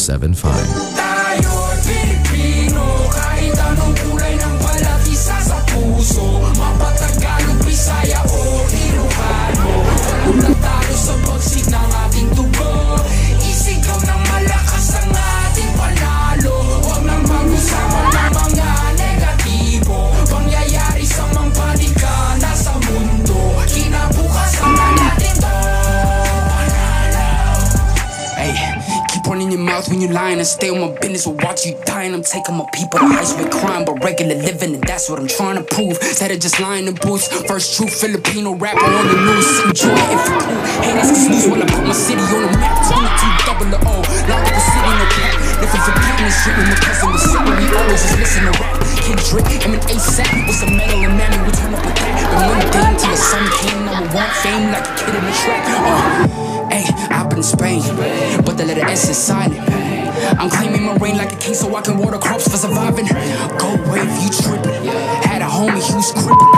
0917-829-1075. Tayo'y Pilipino, kahit anong kulay ng balat, isa sa puso. Mapatagalog, Bisaya o Ilocano, walang natalo sa bagsik ng ating tubo. Isigaw ng malakas ang ating panalo. Huwag nang mag-usama ng mga negatibo. Pangyayari sa mga paligana sa mundo. Kinabukasan na natin to panalo. Hey, keep running your mouth when you lying and stay on my business or watch you dying. I'm taking my people to heights with crime but regular living, and that's what I'm trying to prove. Instead of just lying in boots, first true Filipino rapper on the news. Enjoy it if you cool. Haters can snooze when I put my city on the map. 22 double O, lock up the city, no cap. If it's a this shit with my cousin was sick, we always just listen to rap. Kid Drake, I'm an ASAP with some metal and mammy, we turn up with that. But one day until the sun came, I would want fame like a kid in the trap. Hey, I've been in Spain, but the letter S is silent. I'm claiming my reign like a king so I can water crops for surviving. Go away if you trippin'. Had a homie, he was crippin'.